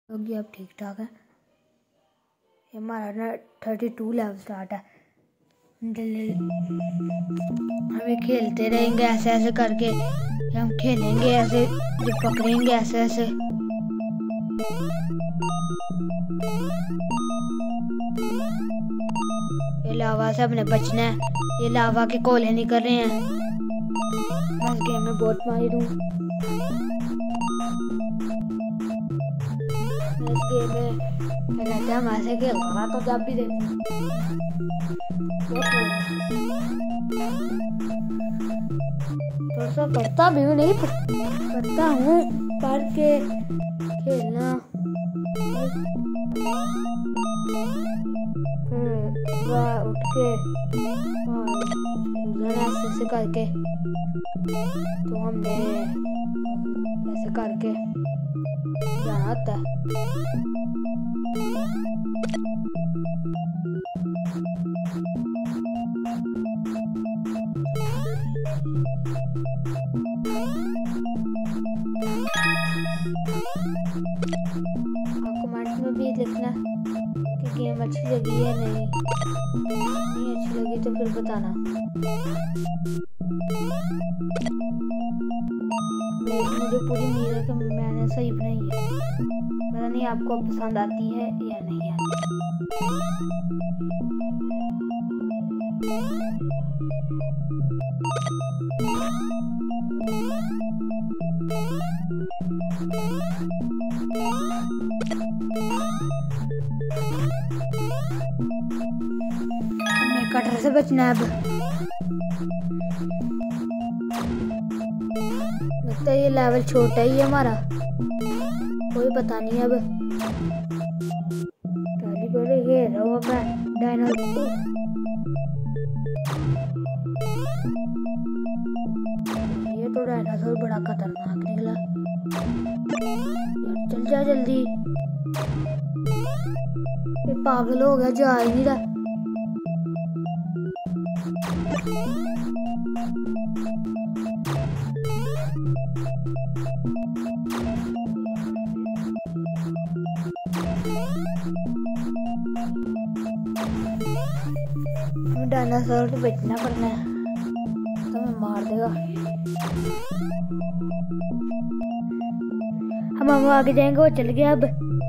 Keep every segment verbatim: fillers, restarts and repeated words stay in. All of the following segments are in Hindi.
होगी अब ठीक ठाक है। हमारा ना थर्टी टू लेवल स्टार्ट है। हमें खेलते रहेंगे ऐसे ऐसे करके, हम खेलेंगे ऐसे, जो पकड़ेंगे ऐसे ऐसे। ये लावा से अपने बचना है, ये लावा के कोले निकल रहे हैं। मैं इस गेम में बहुत माहिर हूँ। इस गेम में क्या कहते हैं, हम ऐसे खेल रहा तो जब भी देखो थोड़ा सा पढ़ता भी हूँ, नहीं पढ़ता हूँ, पढ़ के खेलना। उठ के ऐसे ऐसे करके, तो हमने ऐसे करके जाना होता है। कमेंट्स में भी लिखना कि गेम अच्छी लगी है, नहीं नहीं अच्छी लगी तो फिर बताना। मुझे पूरी उम्मीद है कि मैंने सही बनाई है। पता नहीं आपको पसंद आती है या नहीं आती। हमें कटर से बचना है। अब लगता है ये लेवल छोटा ही है हमारा, कोई पता नहीं। अब पहली बार ये रहा मैं डायनासोर, ये तो डायनासोर बड़ा खतरनाक निकला। चल जा जल्दी, ये पागल हो गया, जा ही नहीं रहा। डायनासोर को बचना पड़ना है, तो मैं मार देगा। हम हम आगे जाएंगे, वो चल गया। अब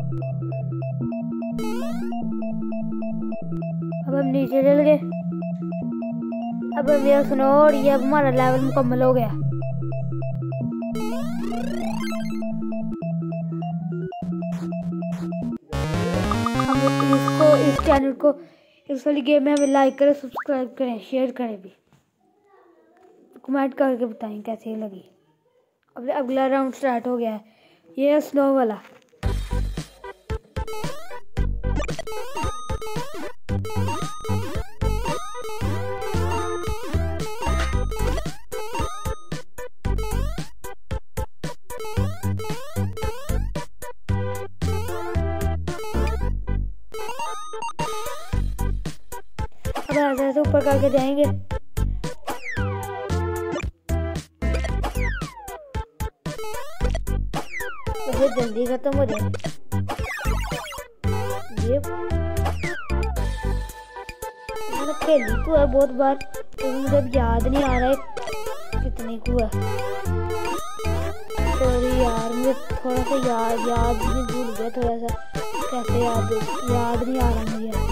अब हम नीचे चल गए। अब हम ये सुनो, और ये अब हमारा लेवल मुकम्मल हो गया। हम इसको, इस चैनल को, इस वाली गेम में हमें लाइक करें, सब्सक्राइब करें, शेयर करें भी, कमेंट करके बताएं कैसी लगी। अब अगला राउंड स्टार्ट हो गया है, ये है स्नो वाला। अब ऐसे ऐसे ऊपर करके जाएंगे। वैसे जल्दी खत्म हो जाए ये। मैंने खेली तो है बहुत बार, तो मुझे अब याद नहीं आ रहा है कितने को है। सॉरी यार, मुझे थोड़ा सा याद याद भी भूल गया, थोड़ा सा कैसे याद याद नहीं आ रहा मुझे।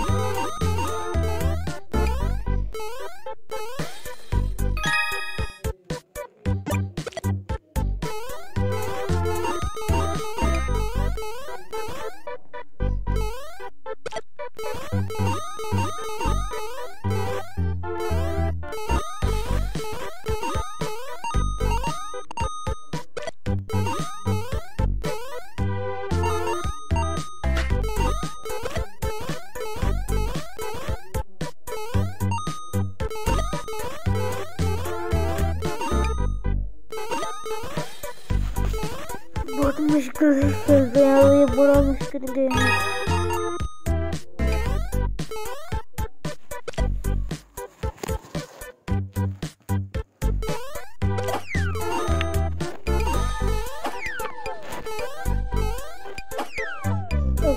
बहुत मुश्किल से खेलते हैं, ये बड़ा मुश्किल गेम है।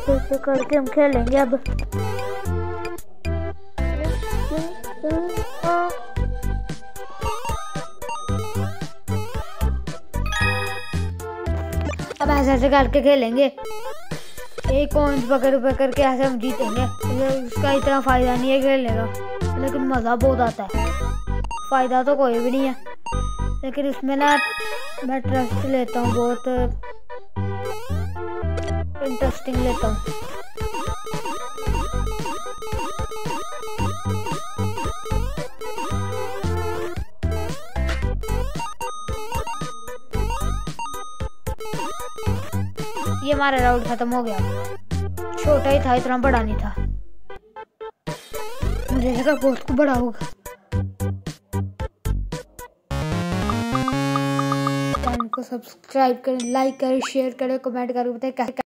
ऐसे ऐसे करके हम खेलेंगे अब। अब ऐसे ऐसे करके खेलेंगे, एक कॉइन्स पकड़ पकड़ के ऐसे हम जीतेंगे। उसका इतना फायदा नहीं है खेलने का, लेकिन मज़ा बहुत आता है। फ़ायदा तो कोई भी नहीं है, लेकिन इसमें ना मैं ट्रस्ट लेता हूँ, बहुत इंटरेस्टिंग लेता हूँ। ये हमारा राउंड खत्म हो गया, छोटा ही था, इतना बड़ा नहीं था, मुझे लगा बहुत बड़ा होगा। चैनल को सब्सक्राइब करें, लाइक करें, शेयर करें, कमेंट करें, बताएं कैसे